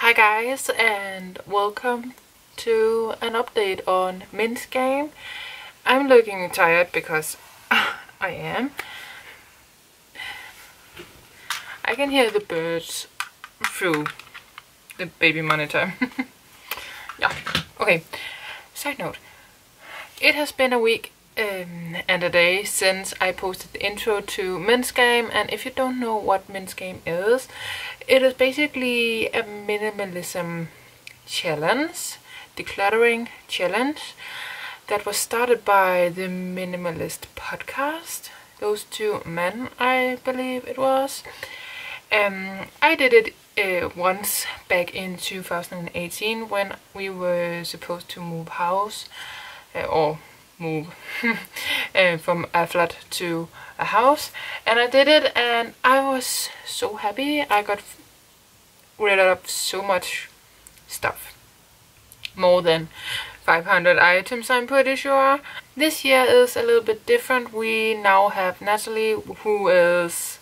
Hi guys, and welcome to an update on Min's game. I'm looking tired because I am. I can hear the birds through the baby monitor. Yeah, okay. Side note. It has been a week and a day since I posted the intro to Min's game, and if you don't know what Min's game is, it is basically a minimalism challenge, decluttering challenge that was started by the Minimalist podcast. Those two men, I believe it was. I did it once back in 2018 when we were supposed to move house or move from a flat to a house, and I did it and I was so happy. I got rid of so much stuff, more than 500 items, I'm pretty sure. This year is a little bit different. We now have Natalie, who is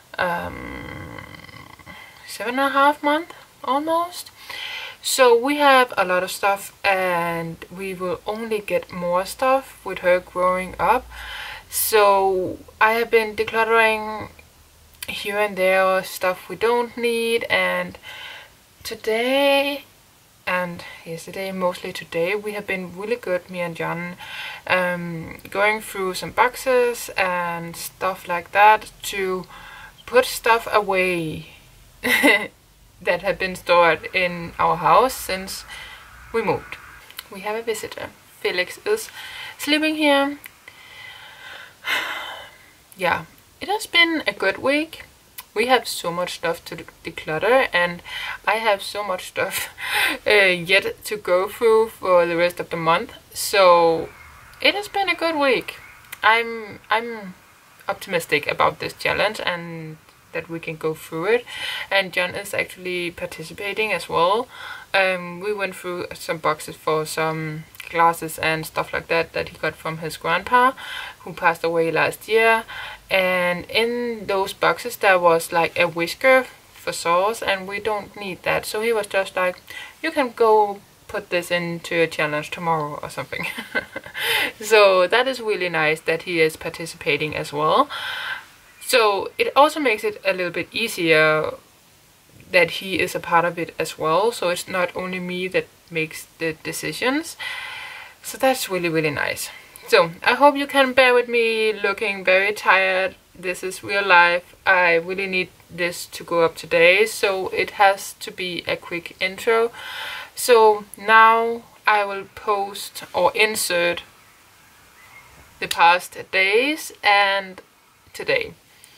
7.5 months almost. So we have a lot of stuff, and we will only get more stuff with her growing up. So I have been decluttering here and there stuff we don't need, and today and yesterday, mostly today, we have been really good, me and John, going through some boxes and stuff like that to put stuff away that had been stored in our house since we moved. We have a visitor. Felix is sleeping here. Yeah, it has been a good week. We have so much stuff to declutter, and I have so much stuff yet to go through for the rest of the month. So it has been a good week. I'm optimistic about this challenge and that we can go through it, and John is actually participating as well. We went through some boxes for some glasses and stuff like that he got from his grandpa, who passed away last year, and in those boxes there was like a whisker for sauce, and we don't need that, so he was just like, you can go put this into a challenge tomorrow or something. So that is really nice that he is participating as well. So it also makes it a little bit easier that he is a part of it as well. So it's not only me that makes the decisions. So that's really, really nice. So I hope you can bear with me looking very tired. This is real life. I really need this to go up today, so it has to be a quick intro. So now I will post or insert the past days and today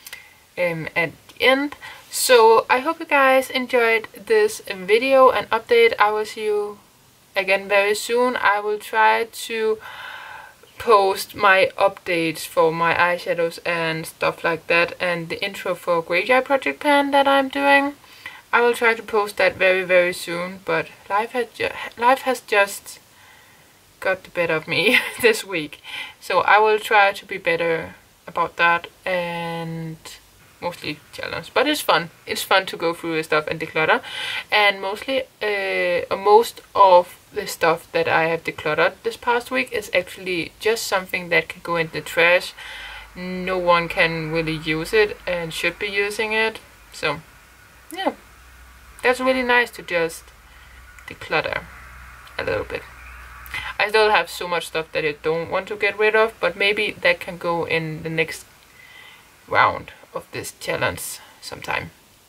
at the end. So I hope you guys enjoyed this video and update. I will see you again very soon. I will try to post my updates for my eyeshadows and stuff like that, and the intro for Graveyard Project Pan that I'm doing. I will try to post that very, very soon, but life has just got the better of me this week. So I will try to be better about that, and mostly challenge, but it's fun. It's fun to go through the stuff and declutter, and mostly most of the stuff that I have decluttered this past week is actually just something that can go in the trash. No one can really use it and should be using it. So yeah, that's really nice to just declutter a little bit. I still have so much stuff that I don't want to get rid of, but maybe that can go in the next round of this challenge sometime.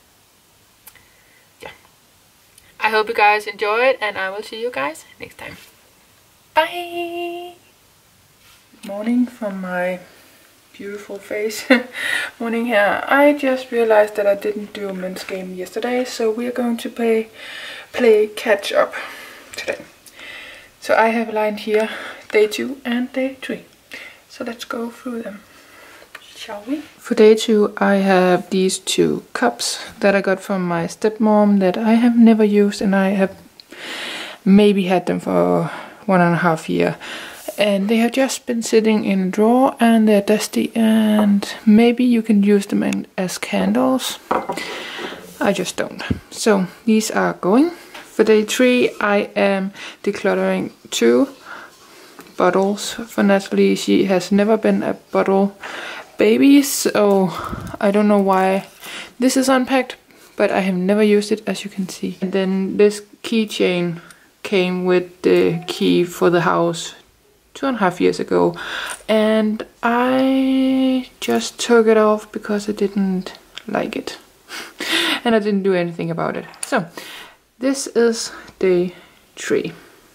Yeah, I hope you guys enjoyed, and I will see you guys next time. Bye. Morning from my beautiful face. Morning here. I just realized that I didn't do Min's game yesterday, so we are going to play catch up today. So I have lined here day 2 and day 3. So let's go through them. Shall we? For day 2, I have these 2 cups that I got from my stepmom that I have never used, and I have maybe had them for 1.5 years. And they have just been sitting in a drawer, and they're dusty, and maybe you can use them as candles. I just don't. So these are going. For day 3 I am decluttering 2 bottles for Natalie. She has never been a bottle baby, so I don't know why this is unpacked, but I have never used it, as you can see. And then this keychain came with the key for the house 2.5 years ago, and I just took it off because I didn't like it and I didn't do anything about it. So this is day 3.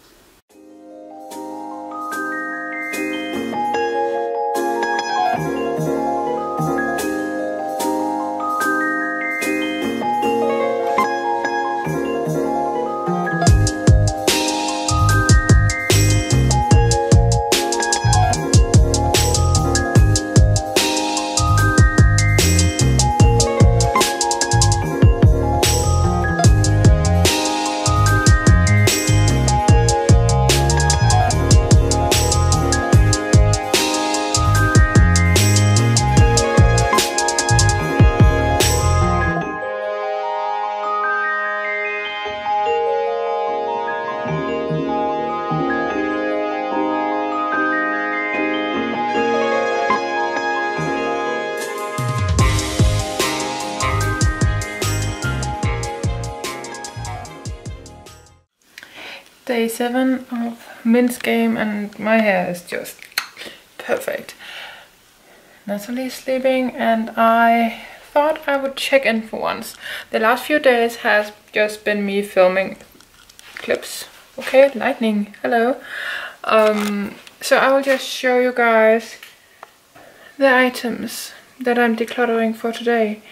Day 7 of Mint's game, and my hair is just perfect. Natalie is sleeping and I thought I would check in for once. The last few days has just been me filming clips. Okay, lightning, hello. So I will just show you guys the items that I'm decluttering for today.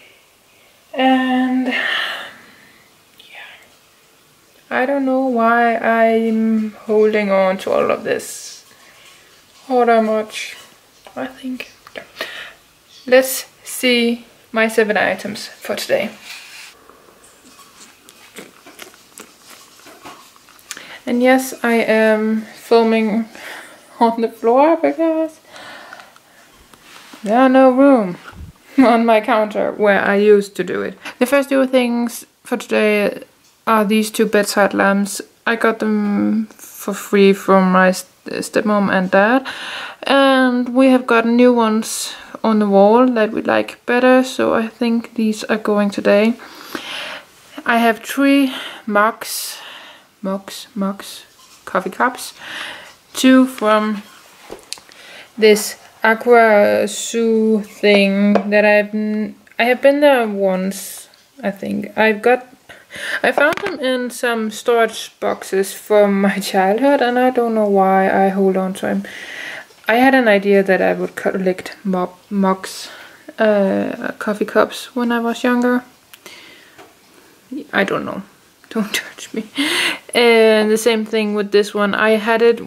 And I don't know why I'm holding on to all of this or that much, I think. Yeah. Let's see my 7 items for today. And yes, I am filming on the floor because there's no room on my counter where I used to do it. The first 2 things for today are these 2 bedside lamps. I got them for free from my stepmom and dad, and we have got new ones on the wall that we like better, so I think these are going today. I have 3 mugs, coffee cups, 2 from this Aqua Zoo thing that I have been there once, I think. I found them in some storage boxes from my childhood, and I don't know why I hold on to them. I had an idea that I would collect mugs, coffee cups when I was younger. I don't know. Don't judge me. And the same thing with this one. I had it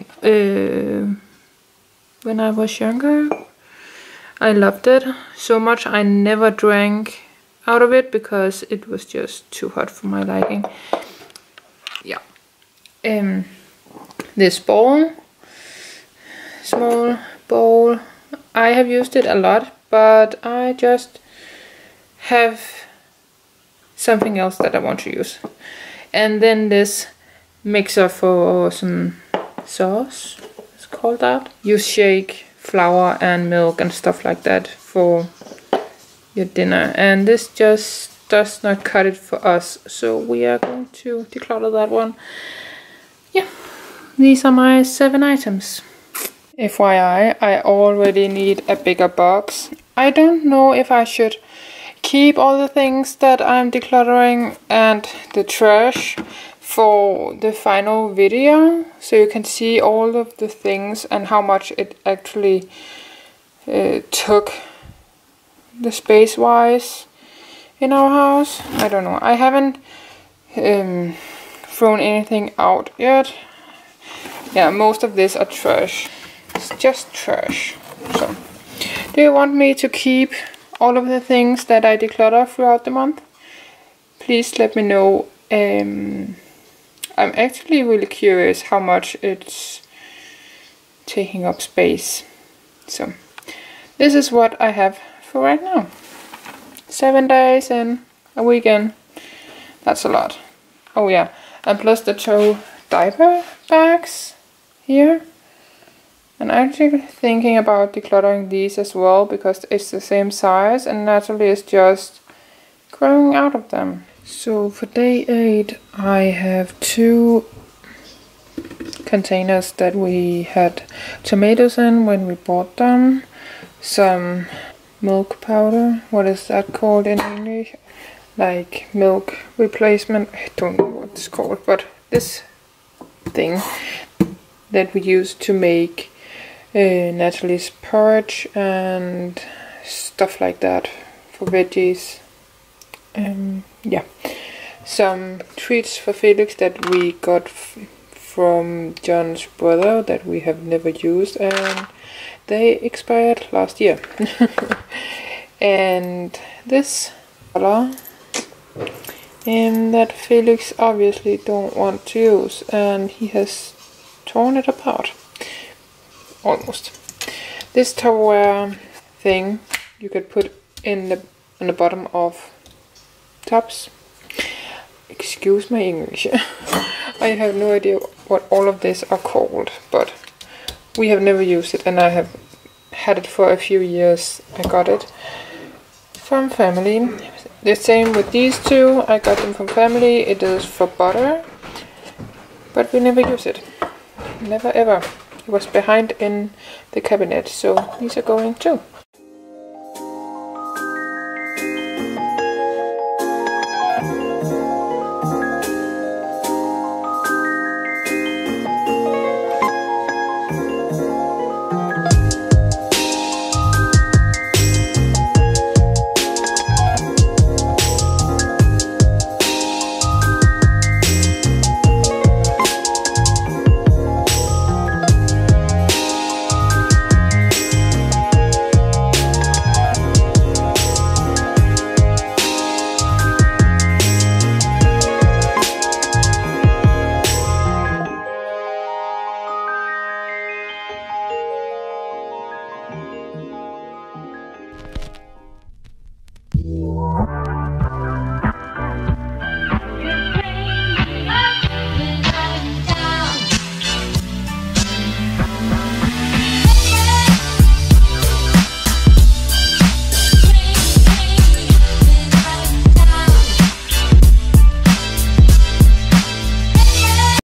when I was younger. I loved it so much. I never drank out of it because it was just too hot for my liking. Yeah. This bowl, small bowl, I have used it a lot, but I just have something else that I want to use. And then this mixer for some sauce, it's called that. You shake flour and milk and stuff like that for your dinner, and this just does not cut it for us, so we are going to declutter that one. Yeah, these are my 7 items. FYI, I already need a bigger box. I don't know if I should keep all the things that I'm decluttering and the trash for the final video, so you can see all of the things and how much it actually took the space wise in our house. I don't know. I haven't thrown anything out yet. Yeah, most of this are trash. It's just trash. So, do you want me to keep all of the things that I declutter throughout the month? Please let me know. I'm actually really curious how much it's taking up space. So, this is what I have for right now. 7 days and a weekend. That's a lot. Oh yeah, And plus the 2 diaper bags here. And I'm actually thinking about decluttering these as well, because it's the same size and Natalie is just growing out of them. So for day 8 I have 2 containers that we had tomatoes in when we bought them. Some milk powder, what is that called in English? Like milk replacement, I don't know what it's called, but this thing that we use to make Natalie's porridge and stuff like that for veggies. Yeah, some treats for Felix that we got from John's brother that we have never used, and they expired last year. And this color that Felix obviously don't want to use, and he has torn it apart. Almost. This Tupperware thing you could put in the bottom of tubs. Excuse my English. I have no idea what all of this are called, but we have never used it, and I have had it for a few years. I got it from family. The same with these 2. I got them from family. It is for butter, but we never use it. Never ever. It was behind in the cabinet, so these are going too.